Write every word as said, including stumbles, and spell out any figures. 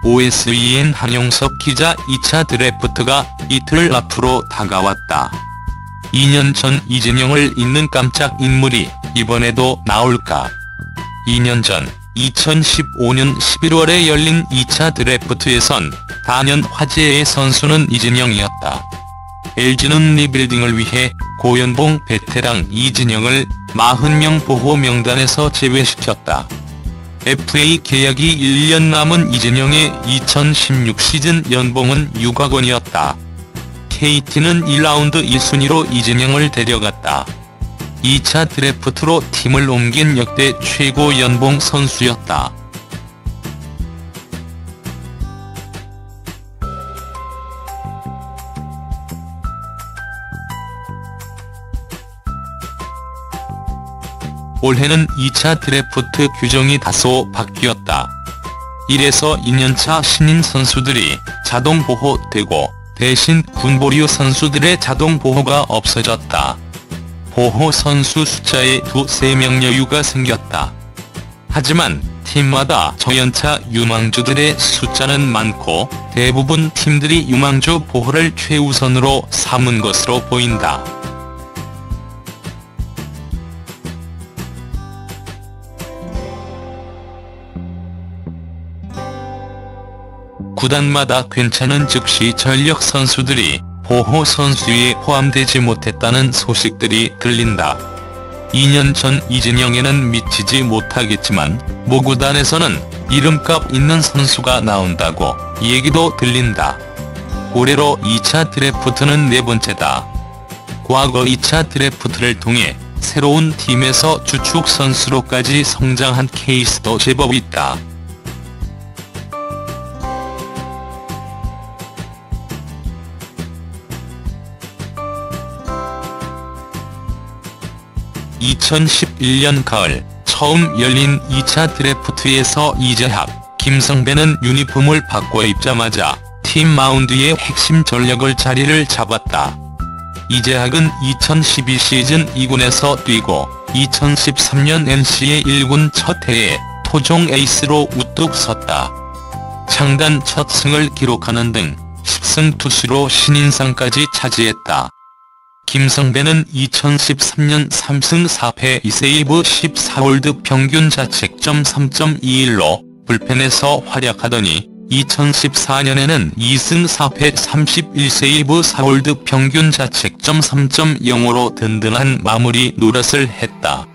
오에스이엔 한용석 기자 이 차 드래프트가 이틀 앞으로 다가왔다. 이 년 전 이진영을 잇는 깜짝 인물이 이번에도 나올까? 이 년 전 이천십오 년 십일월에 열린 이 차 드래프트에선 단연 화제의 선수는 이진영이었다. 엘지는 리빌딩을 위해 고연봉 베테랑 이진영을 사십 명 보호 명단에서 제외시켰다. 에프에이 계약이 일 년 남은 이진영의 이천십육 시즌 연봉은 육억 원이었다. 케이티는 일 라운드 일 순위로 이진영을 데려갔다. 이 차 드래프트로 팀을 옮긴 역대 최고 연봉 선수였다. 올해는 이 차 드래프트 규정이 다소 바뀌었다. 일에서 이 년차 신인 선수들이 자동 보호되고 대신 군보류 선수들의 자동 보호가 없어졌다. 보호 선수 숫자에 두세 명 여유가 생겼다. 하지만 팀마다 저연차 유망주들의 숫자는 많고 대부분 팀들이 유망주 보호를 최우선으로 삼은 것으로 보인다. 구단마다 괜찮은 즉시 전력 선수들이 보호 선수에 포함되지 못했다는 소식들이 들린다. 이 년 전 이진영에는 미치지 못하겠지만 모구단에서는 이름값 있는 선수가 나온다고 얘기도 들린다. 올해로 이 차 드래프트는 네 번째다. 과거 이 차 드래프트를 통해 새로운 팀에서 주축 선수로까지 성장한 케이스도 제법 있다. 이천십일 년 가을 처음 열린 이 차 드래프트에서 이재학, 김성배는 유니폼을 바꿔 입자마자 팀 마운드의 핵심 전력을 자리를 잡았다. 이재학은 이천십이 시즌 이 군에서 뛰고 이천십삼 년 엔씨의 일 군 첫 해에 토종 에이스로 우뚝 섰다. 창단 첫 승을 기록하는 등 십 승 투수로 신인상까지 차지했다. 김성배는 이천십삼 년 삼 승 사 패 이 세이브 십사 홀드 평균 자책점 삼 점 이일로 불펜에서 활약하더니 이천십사 년에는 이 승 사 패 삼십일 세이브 사 홀드 평균 자책점 삼 점 영오로 든든한 마무리 노릇을 했다.